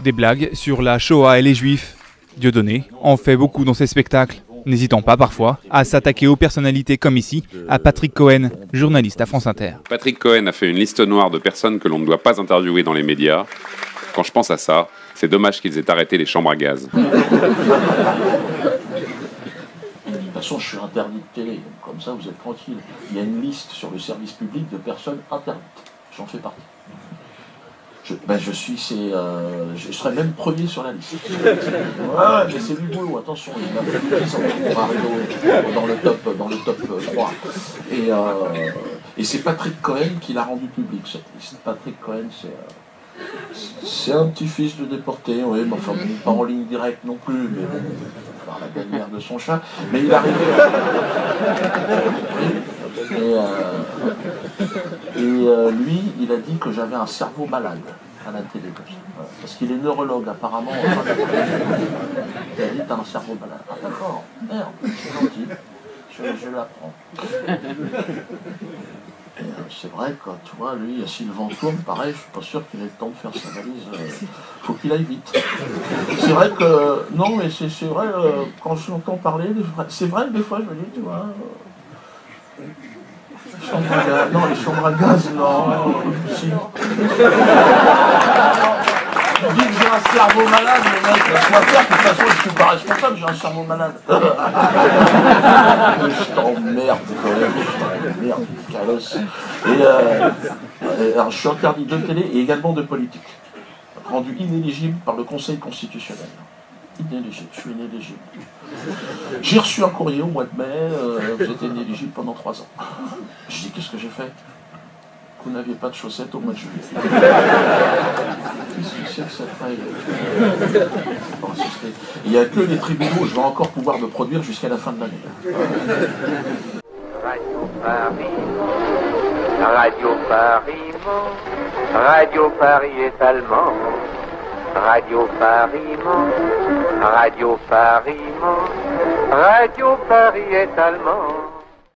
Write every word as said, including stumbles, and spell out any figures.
Des blagues sur la Shoah et les Juifs. Dieudonné en fait beaucoup dans ses spectacles, n'hésitant pas parfois à s'attaquer aux personnalités comme ici, à Patrick Cohen, journaliste à France Inter. Patrick Cohen a fait une liste noire de personnes que l'on ne doit pas interviewer dans les médias. Quand je pense à ça, c'est dommage qu'ils aient arrêté les chambres à gaz. De toute façon, je suis interdit de télé, donc comme ça vous êtes tranquille. Il y a une liste sur le service public de personnes interdites. J'en fais partie. Je, ben je suis, c'est, euh, je serais même premier sur la liste. Ouais, mais c'est du boulot, attention, il m'a fallu dix ans pour arriver dans le top, dans le top trois. Et, euh, et c'est Patrick Cohen qui l'a rendu public, cette liste. Patrick Cohen, c'est... Euh, c'est un petit-fils de déporté, oui, mais enfin, pas en ligne directe non plus, mais bon, par la belle-mère de son chat. Mais il arrivait... Et, euh, et euh, lui, il a dit que j'avais un cerveau malade à la télé, comme ça. Voilà. Parce qu'il est neurologue, apparemment. Enfin, il a dit t'as un cerveau malade. Ah d'accord, merde, c'est gentil. Je, je l'apprends. Et euh, c'est vrai que, tu vois, lui, si le vent tourne, pareil, je suis pas sûr qu'il ait le temps de faire sa valise. Il euh, faut qu'il aille vite. C'est vrai que, non, mais c'est vrai, euh, quand je l'entends parler, c'est vrai que des fois, je me dis, tu vois... Euh, les chambres à gaz, non, les chambres à gaz, non, si. Je dis que j'ai un cerveau malade, mais mec, laisse-moi faire, de toute façon, je suis pas responsable, j'ai un cerveau malade. Je t'emmerde, quand même, je t'emmerde, calosse. Et, euh, et alors, je suis interdit de télé et également de politique, rendu inéligible par le Conseil constitutionnel. Inéligible, je suis inéligible. J'ai reçu un courrier au mois de mai, euh, j'étais inéligible pendant trois ans. Je dis, qu'est-ce que j'ai fait? Vous n'aviez pas de chaussettes au mois de juillet. Qu'est-ce que c'est que cette règle? Il n'y a que les tribunaux, je vais encore pouvoir me produire jusqu'à la fin de l'année. Radio Paris, Radio Paris, Radio Paris est allemand. Radio Paris, Radio Paris, Radio Paris est allemand.